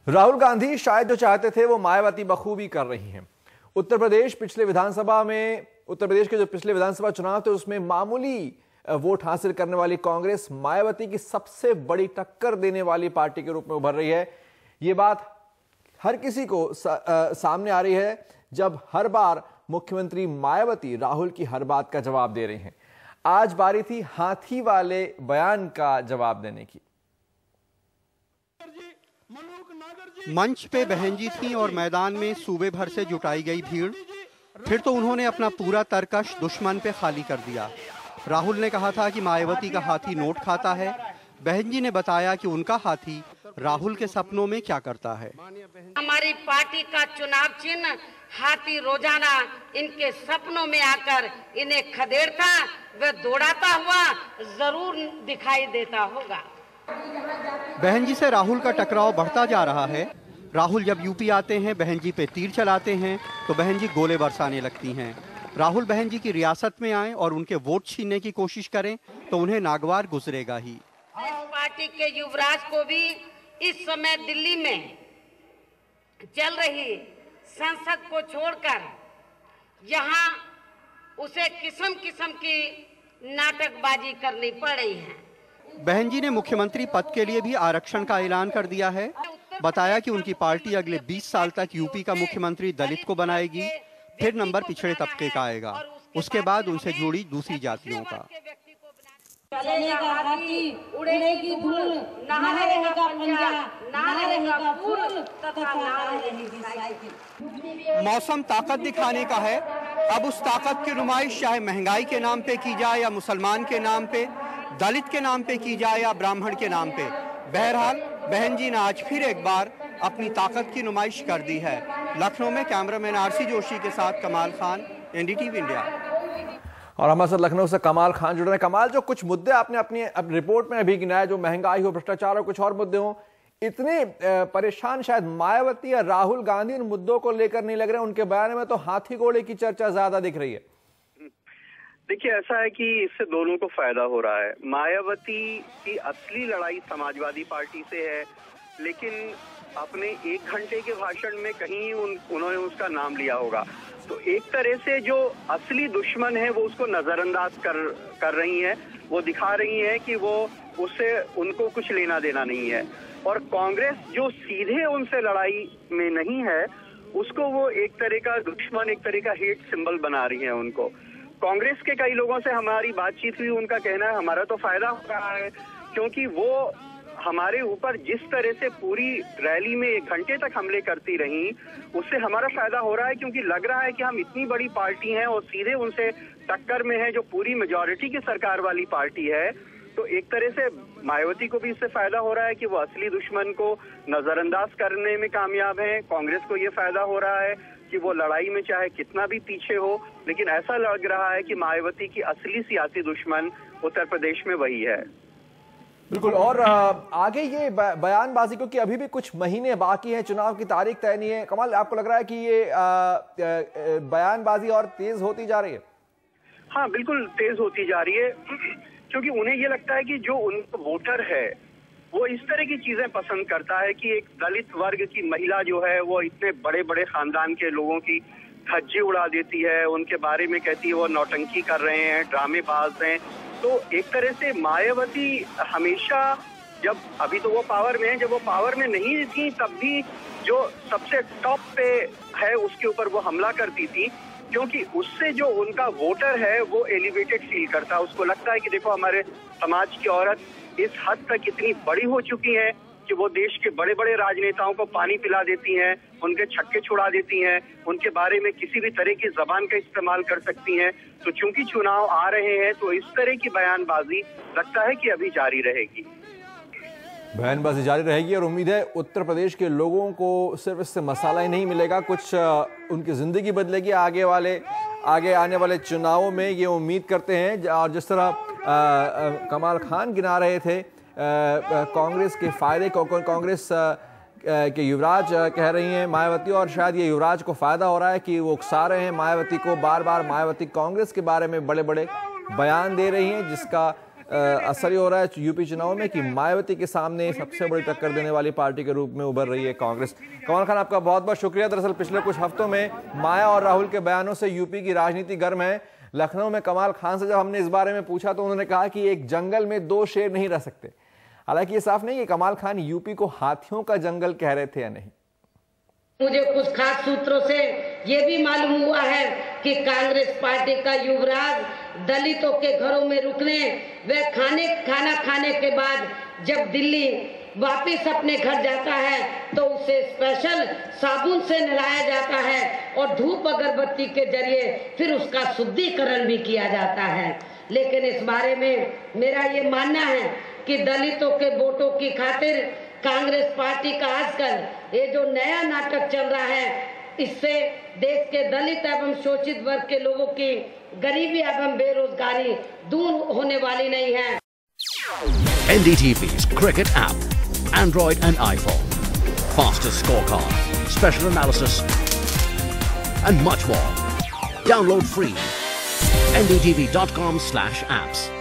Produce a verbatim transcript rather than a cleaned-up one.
राहुल गांधी शायद जो चाहते थे वो मायावती बखूबी कर रही हैं। उत्तर प्रदेश पिछले विधानसभा में उत्तर प्रदेश के जो पिछले विधानसभा चुनाव थे उसमें मामूली वोट हासिल करने वाली कांग्रेस मायावती की सबसे बड़ी टक्कर देने वाली पार्टी के रूप में उभर रही है। ये बात हर किसी को सा, आ, सामने आ रही है जब हर बार मुख्यमंत्री मायावती राहुल की हर बात का जवाब दे रही हैं। आज बारी थी हाथी वाले बयान का जवाब देने की। मंच पे बहन जी थी और मैदान में सूबे भर से जुटाई गई भीड़। फिर तो उन्होंने अपना पूरा तरकश दुश्मन पे खाली कर दिया। राहुल ने कहा था कि मायावती का हाथी नोट खाता है। बहन जी ने बताया कि उनका हाथी राहुल के सपनों में क्या करता है। हमारी पार्टी का चुनाव चिन्ह हाथी रोजाना इनके सपनों में आकर इन्हें खदेड़ता व दौड़ाता हुआ जरूर दिखाई देता होगा। बहन जी से राहुल का टकराव बढ़ता जा रहा है। राहुल जब यूपी आते हैं बहन जी पे तीर चलाते हैं तो बहन जी गोले बरसाने लगती हैं। राहुल बहन जी की रियासत में आए और उनके वोट छीनने की कोशिश करें तो उन्हें नागवार गुजरेगा ही। इस पार्टी के युवराज को भी इस समय दिल्ली में चल रही संसद को छोड़कर यहाँ उसे किस्म किस्म की नाटकबाजी करनी पड़ रही है। बहन जी ने मुख्यमंत्री पद के लिए भी आरक्षण का ऐलान कर दिया है। बताया कि उनकी पार्टी अगले बीस साल तक यूपी का मुख्यमंत्री दलित को बनाएगी, फिर नंबर पिछड़े तबके का आएगा, उसके बाद उनसे जुड़ी दूसरी जातियों का। चलेगा हाथी, उड़ेगी धूल, ना रहेगा पंजा, ना रहेगा फूल तथा ना रहेगी साइकिल। मौसम ताकत दिखाने का है। अब उस ताकत की नुमाइश चाहे महंगाई के नाम पे की जाए या मुसलमान के नाम पे, दलित के नाम पे की जाए या ब्राह्मण के नाम पे। बहरहाल बहन जी ने आज फिर एक बार अपनी ताकत की नुमाइश कर दी है। लखनऊ में कैमरामैन आरसी जोशी के साथ कमाल खान, एनडीटीवी इंडिया। और हमारे साथ लखनऊ से कमाल खान जुड़ रहे हैं। कमाल, जो कुछ मुद्दे आपने अपनी अप रिपोर्ट में अभी गिनाए, जो महंगाई हो, भ्रष्टाचार और कुछ और मुद्दे हो, इतने परेशान शायद मायावती या राहुल गांधी उन मुद्दों को लेकर नहीं लग रहे। उनके बयान में तो हाथी घोड़े की चर्चा ज्यादा दिख रही है। देखिए, ऐसा है कि इससे दोनों को फायदा हो रहा है। मायावती की असली लड़ाई समाजवादी पार्टी से है, लेकिन अपने एक घंटे के भाषण में कहीं उन, उन्होंने उसका नाम लिया होगा। तो एक तरह से जो असली दुश्मन है वो उसको नजरअंदाज कर कर रही है। वो दिखा रही है कि वो उससे उनको कुछ लेना देना नहीं है। और कांग्रेस जो सीधे उनसे लड़ाई में नहीं है उसको वो एक तरह का दुश्मन, एक तरह का हेट सिंबल बना रही है उनको। कांग्रेस के कई लोगों से हमारी बातचीत हुई, उनका कहना है हमारा तो फायदा हो रहा है, क्योंकि वो हमारे ऊपर जिस तरह से पूरी रैली में एक घंटे तक हमले करती रही उससे हमारा फायदा हो रहा है, क्योंकि लग रहा है कि हम इतनी बड़ी पार्टी हैं और सीधे उनसे टक्कर में है जो पूरी मेजॉरिटी की सरकार वाली पार्टी है। तो एक तरह से मायावती को भी इससे फायदा हो रहा है कि वो असली दुश्मन को नजरअंदाज करने में कामयाब है। कांग्रेस को ये फायदा हो रहा है कि वो लड़ाई में चाहे कितना भी पीछे हो, लेकिन ऐसा लग रहा है कि मायावती की असली सियासी दुश्मन उत्तर प्रदेश में वही है। बिल्कुल। और आगे ये बयानबाजी, क्योंकि अभी भी कुछ महीने बाकी हैं, चुनाव की तारीख तय नहीं है। कमाल, आपको लग रहा है कि ये बयानबाजी और तेज होती जा रही है? हाँ, बिल्कुल तेज होती जा रही है, क्योंकि उन्हें ये लगता है कि जो उनका वोटर है वो इस तरह की चीजें पसंद करता है कि एक दलित वर्ग की महिला जो है वो इतने बड़े बड़े खानदान के लोगों की धज्जी उड़ा देती है, उनके बारे में कहती है वो नौटंकी कर रहे हैं, ड्रामेबाज हैं। तो एक तरह से मायावती हमेशा, जब अभी तो वो पावर में है, जब वो पावर में नहीं थी तब भी जो सबसे टॉप पे है उसके ऊपर वो हमला करती थी, क्योंकि उससे जो उनका वोटर है वो एलिवेटेड फील करता है। उसको लगता है कि देखो हमारे समाज की औरत इस हद तक इतनी बड़ी हो चुकी है कि वो देश के बड़े बड़े राजनेताओं को पानी पिला देती हैं, उनके छक्के छुड़ा देती हैं, उनके बारे में किसी भी तरह की जबान का इस्तेमाल कर सकती हैं। तो चूंकि चुनाव आ रहे हैं तो इस तरह की बयानबाजी लगता है कि अभी जारी रहेगी। बयानबाजी जारी रहेगी और उम्मीद है उत्तर प्रदेश के लोगों को सिर्फ इससे मसाला ही नहीं मिलेगा, कुछ उनकी जिंदगी बदलेगी आगे वाले आगे आने वाले चुनावों में, ये उम्मीद करते हैं। और जिस तरह आ, आ, कमाल खान गिना रहे थे कांग्रेस के फायदे को, कांग्रेस के युवराज कह रही हैं मायावती, और शायद ये युवराज को फायदा हो रहा है कि वो उकसा रहे हैं मायावती को। बार बार मायावती कांग्रेस के बारे में बड़े बड़े बयान दे रही हैं, जिसका असर ही हो रहा है यूपी चुनाव में कि मायावती के सामने सबसे बड़ी टक्कर देने वाली पार्टी के रूप में उभर रही है कांग्रेस। कमाल खान, आपका बहुत बहुत शुक्रिया। दरअसल पिछले कुछ हफ्तों में माया और राहुल के बयानों से यूपी की राजनीति गर्म है। लखनऊ में कमाल खान से जब हमने इस बारे में पूछा तो उन्होंने कहा कि एक जंगल में दो शेर नहीं रह सकते। हालांकि ये साफ नहीं कि कमाल खान यूपी को हाथियों का जंगल कह रहे थे या नहीं। मुझे कुछ खास सूत्रों से ये भी मालूम हुआ है कि कांग्रेस पार्टी का युवराज दलितों के घरों में रुकने व खाने खाना खाने के बाद जब दिल्ली वापिस अपने घर जाता है तो उसे स्पेशल साबुन से नहलाया जाता है और धूप अगरबत्ती के जरिए फिर उसका शुद्धिकरण भी किया जाता है। लेकिन इस बारे में मेरा ये मानना है कि दलितों के वोटों की खातिर कांग्रेस पार्टी का आजकल ये जो नया नाटक चल रहा है, इससे देश के दलित एवं शोषित वर्ग के लोगों की गरीबी एवं बेरोजगारी दूर होने वाली नहीं है। N D T V's Cricket app, Android and iPhone, fastest scorecard, special analysis, and much more. Download free. N D T V dot com slash apps.